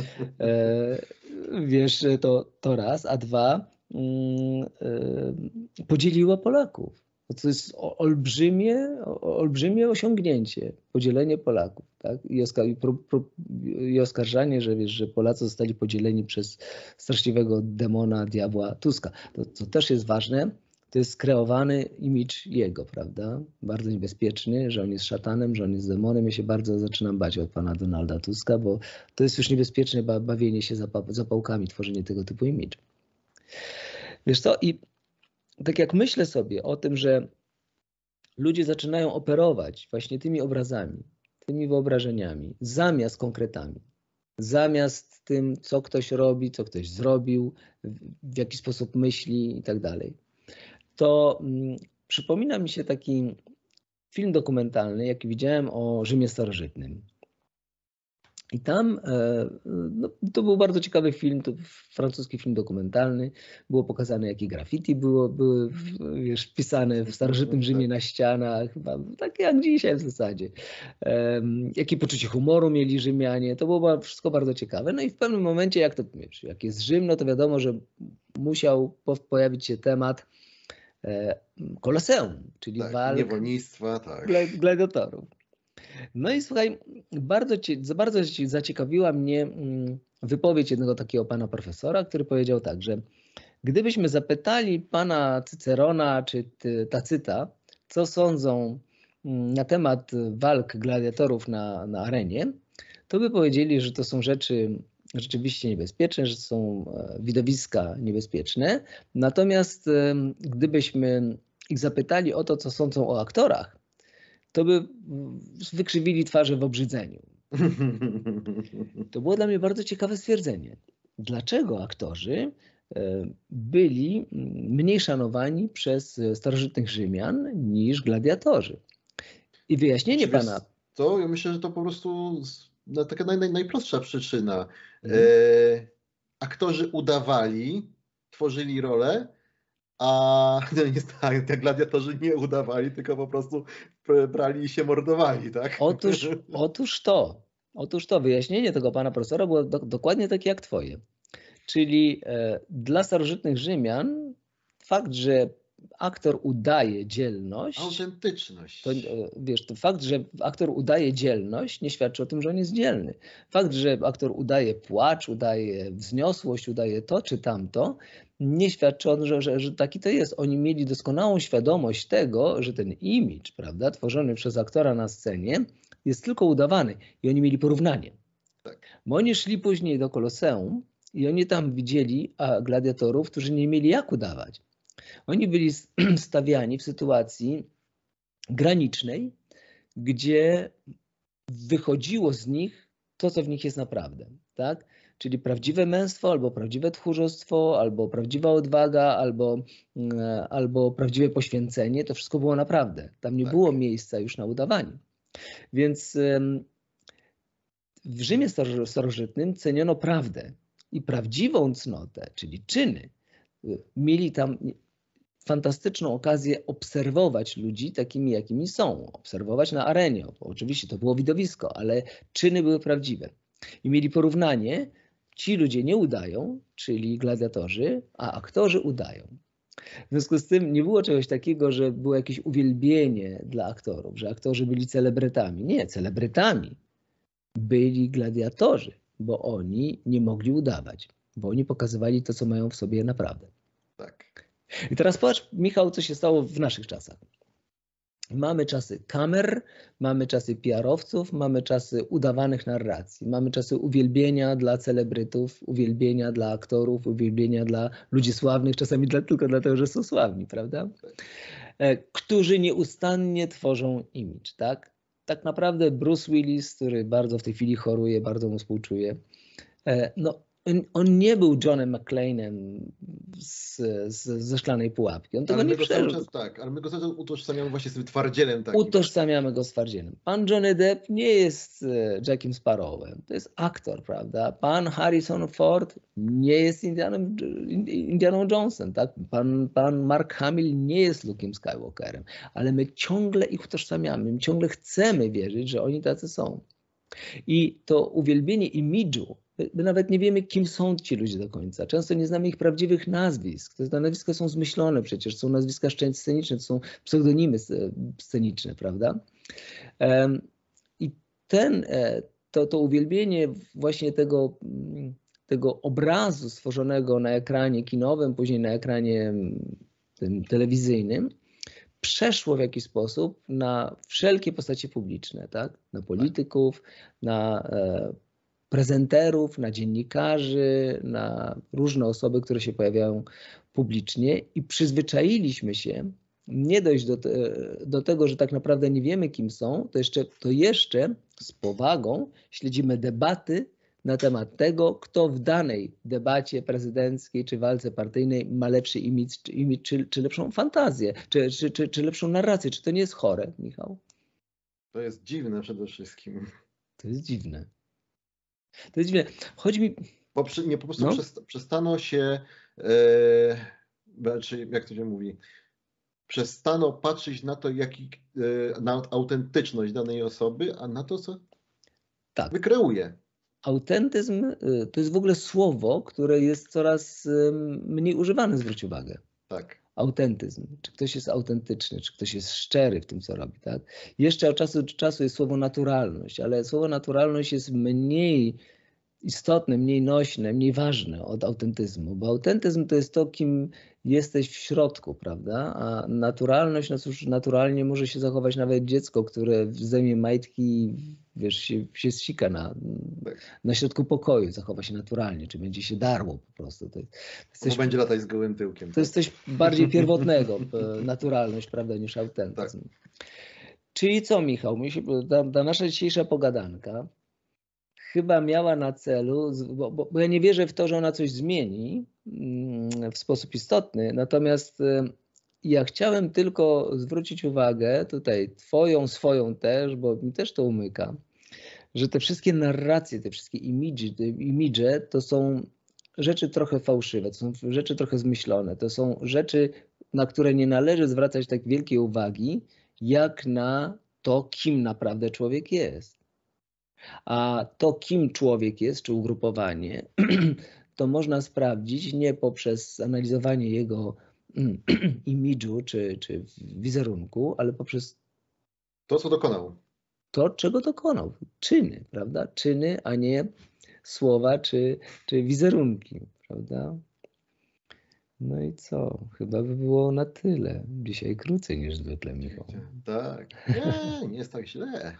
E, wiesz, to, to raz, a dwa, mm, e, podzieliła Polaków. To jest olbrzymie, olbrzymie osiągnięcie, podzielenie Polaków. Tak? I, oskar, i, pro, pro, I oskarżanie, że, wiesz, że Polacy zostali podzieleni przez straszliwego demona, diabła Tuska. To, to też jest ważne. To jest skreowany imidż jego, prawda? Bardzo niebezpieczny, że on jest szatanem, że on jest demonem. Ja się bardzo zaczynam bać od pana Donalda Tuska, bo to jest już niebezpieczne bawienie się zapałkami, tworzenie tego typu imidżu. Wiesz co? I tak jak myślę sobie o tym, że ludzie zaczynają operować właśnie tymi obrazami, tymi wyobrażeniami, zamiast konkretami, zamiast tym, co ktoś robi, co ktoś zrobił, w jaki sposób myśli i tak dalej, to hmm, przypomina mi się taki film dokumentalny, jaki widziałem o Rzymie starożytnym. I tam, no, to był bardzo ciekawy film, to francuski film dokumentalny, było pokazane, jakie graffiti było, były, wiesz, wpisane w starożytnym Rzymie na ścianach, tak jak dzisiaj w zasadzie. Um, jakie poczucie humoru mieli Rzymianie, to było wszystko bardzo ciekawe. No i w pewnym momencie, jak to, wiesz, jak jest Rzym, no to wiadomo, że musiał pojawić się temat e, Koloseum, czyli tak, walk niewolnictwa, tak. gladiatorów. No i słuchaj, bardzo, bardzo zaciekawiła mnie wypowiedź jednego takiego pana profesora, który powiedział tak, że gdybyśmy zapytali pana Cycerona czy Tacyta, co sądzą na temat walk gladiatorów na, na arenie, to by powiedzieli, że to są rzeczy rzeczywiście niebezpieczne, że są widowiska niebezpieczne. Natomiast gdybyśmy ich zapytali o to, co sądzą o aktorach, to by wykrzywili twarze w obrzydzeniu. To było dla mnie bardzo ciekawe stwierdzenie. Dlaczego aktorzy byli mniej szanowani przez starożytnych Rzymian niż gladiatorzy? I wyjaśnienie Czy pana... To ja myślę, że to po prostu taka naj, naj, najprostsza przyczyna. Mhm. E, aktorzy udawali, tworzyli rolę, a no jest tak, te gladiatorzy nie udawali, tylko po prostu brali i się mordowali, tak? Otóż, otóż to, otóż to wyjaśnienie tego pana profesora było do, dokładnie takie jak twoje. Czyli e, dla starożytnych Rzymian fakt, że aktor udaje dzielność... Autentyczność. To, wiesz, to fakt, że aktor udaje dzielność, nie świadczy o tym, że on jest dzielny. Fakt, że aktor udaje płacz, udaje wzniosłość, udaje to czy tamto, nie świadczy o tym, że, że, że taki to jest. Oni mieli doskonałą świadomość tego, że ten imidż, prawda, tworzony przez aktora na scenie jest tylko udawany i oni mieli porównanie. Tak. Bo oni szli później do Koloseum i oni tam widzieli a, gladiatorów, którzy nie mieli jak udawać. Oni byli stawiani w sytuacji granicznej, gdzie wychodziło z nich to, co w nich jest naprawdę. Tak? czyli prawdziwe męstwo, albo prawdziwe tchórzostwo, albo prawdziwa odwaga, albo, albo prawdziwe poświęcenie, to wszystko było naprawdę. Tam nie tak. było miejsca już na udawanie. Więc w Rzymie starożytnym ceniono prawdę i prawdziwą cnotę, czyli czyny. Mieli tam fantastyczną okazję obserwować ludzi takimi, jakimi są. Obserwować na arenie. Oczywiście to było widowisko, ale czyny były prawdziwe. I mieli porównanie, ci ludzie nie udają, czyli gladiatorzy, a aktorzy udają. W związku z tym nie było czegoś takiego, że było jakieś uwielbienie dla aktorów, że aktorzy byli celebrytami. Nie, celebrytami byli gladiatorzy, bo oni nie mogli udawać, bo oni pokazywali to, co mają w sobie naprawdę. Tak. I teraz patrz, Michał, co się stało w naszych czasach. Mamy czasy kamer, mamy czasy P R-owców, mamy czasy udawanych narracji, mamy czasy uwielbienia dla celebrytów, uwielbienia dla aktorów, uwielbienia dla ludzi sławnych, czasami dla, tylko dlatego, że są sławni, prawda? Którzy nieustannie tworzą imidż, tak? Tak naprawdę Bruce Willis, który bardzo w tej chwili choruje, bardzo mu współczuję, no on nie był Johnem McClane'em z, z, ze Szklanej Pułapki. On tego ale nie my cały przeżył. czas, tak, ale my go cały czas utożsamiamy właśnie z tym twardzielem takim. Utożsamiamy go z twardzielem. Pan Johnny Depp nie jest Jackiem Sparrowem. To jest aktor, prawda? Pan Harrison Ford nie jest Indianem, Indianą Jonesem. Tak? Pan, pan Mark Hamill nie jest Luke'em Skywalkerem. Ale my ciągle ich utożsamiamy. My ciągle chcemy wierzyć, że oni tacy są. I to uwielbienie imidżu, my nawet nie wiemy, kim są ci ludzie do końca. Często nie znamy ich prawdziwych nazwisk. Te nazwiska są zmyślone przecież, są nazwiska sceniczne, to są pseudonimy sceniczne, prawda? I ten, to, to uwielbienie właśnie tego, tego obrazu stworzonego na ekranie kinowym, później na ekranie tym telewizyjnym, przeszło w jakiś sposób na wszelkie postacie publiczne, tak? Na polityków, na e, prezenterów, na dziennikarzy, na różne osoby, które się pojawiają publicznie i przyzwyczailiśmy się nie dojść do, te, do tego, że tak naprawdę nie wiemy, kim są, to jeszcze, to jeszcze z powagą śledzimy debaty na temat tego, kto w danej debacie prezydenckiej czy walce partyjnej ma lepszy imidż, imidż czy, czy lepszą fantazję, czy, czy, czy, czy lepszą narrację. Czy to nie jest chore, Michał? To jest dziwne przede wszystkim. To jest dziwne. To jest dziwne. Chodzi mi... Po, nie, po prostu no? przestano się, e, czy jak to się mówi, przestano patrzeć na to, jaki, e, na autentyczność danej osoby, a na to, co tak. wykreuje. Autentyzm to jest w ogóle słowo, które jest coraz mniej używane, zwróć uwagę. Tak. Autentyzm. Czy ktoś jest autentyczny, czy ktoś jest szczery w tym, co robi. Tak? Jeszcze od czasu do czasu jest słowo naturalność, ale słowo naturalność jest mniej istotne, mniej nośne, mniej ważne od autentyzmu, bo autentyzm to jest to, kim jesteś w środku, prawda? A naturalność, no cóż, naturalnie może się zachować nawet dziecko, które zdejmie majtki, wiesz, się, się zsika na, na środku pokoju, zachowa się naturalnie, czy będzie się darło po prostu. To, to jest coś, będzie latać z gołym tyłkiem. To tak? jest coś bardziej pierwotnego, naturalność, prawda, niż autentyzm. Tak. Czyli co, Michał, ta, ta nasza dzisiejsza pogadanka chyba miała na celu, bo, bo ja nie wierzę w to, że ona coś zmieni w sposób istotny, natomiast ja chciałem tylko zwrócić uwagę, tutaj twoją, swoją też, bo mi też to umyka, że te wszystkie narracje, te wszystkie imidże, te imidże to są rzeczy trochę fałszywe, to są rzeczy trochę zmyślone, to są rzeczy, na które nie należy zwracać tak wielkiej uwagi, jak na to, kim naprawdę człowiek jest. A to, kim człowiek jest, czy ugrupowanie, to można sprawdzić nie poprzez analizowanie jego imidżu czy, czy wizerunku, ale poprzez to, co dokonał. To, czego dokonał. Czyny, prawda? Czyny, a nie słowa czy, czy wizerunki, prawda? No i co? Chyba by było na tyle. Dzisiaj krócej niż zwykle, Michał. Tak. Nie, nie jest tak źle.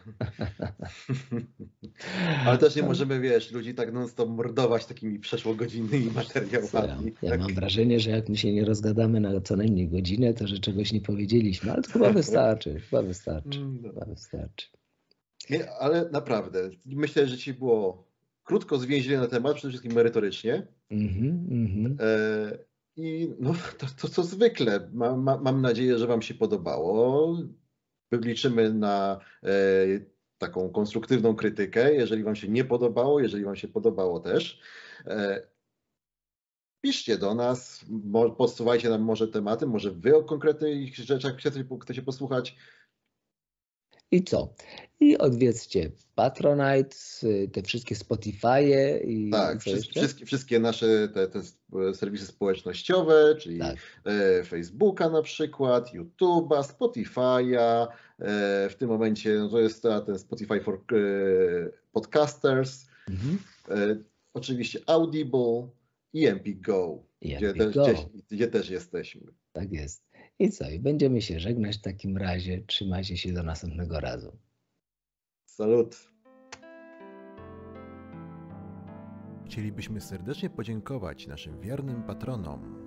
Ale też nie możemy, wiesz, ludzi tak non-stop mordować takimi przeszłogodzinnymi materiałami. Ja, ja tak. mam wrażenie, że jak my się nie rozgadamy na co najmniej godzinę, to że czegoś nie powiedzieliśmy. Ale to chyba wystarczy. Chyba wystarczy. No. Chyba wystarczy. Nie, ale naprawdę, myślę, że ci było krótko, zwięźle na temat, przede wszystkim merytorycznie. Mm-hmm, mm-hmm. E, I no, to, to co zwykle. Ma, ma, mam nadzieję, że Wam się podobało. Liczymy na e, taką konstruktywną krytykę. Jeżeli Wam się nie podobało, jeżeli Wam się podobało też, e, piszcie do nas, podsuwajcie nam może tematy, może Wy o konkretnych rzeczach chcecie, chcecie posłuchać. I co? I odwiedzcie Patronite, te wszystkie Spotify'e i tak, co wszystkie, wszystkie, wszystkie nasze te, te serwisy społecznościowe, czyli tak. Facebooka na przykład, YouTube'a, Spotify'a. W tym momencie no to jest ten Spotify for Podcasters. Mhm. Oczywiście Audible i M P Go, I gdzie, M P też, Go. gdzie, gdzie też jesteśmy. Tak jest. I co? I będziemy się żegnać w takim razie. Trzymajcie się do następnego razu. Salut. Chcielibyśmy serdecznie podziękować naszym wiernym patronom.